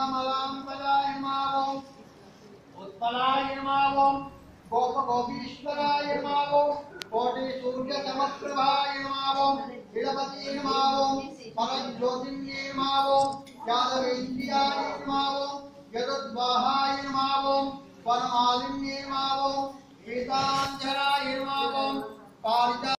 स्वर्णमलाम्बराय नमः उत्पलाय नमः गोप गोपीश्वराय नमः कोटि सूर्य समप्रभाय नमः विलपति नमः परज्योतिन्ये नमः यादवेन्द्रियाय नमः यदुद्वाहाय नमः वनमालिन्ये नमः पीतांजलाय नमः पारिजा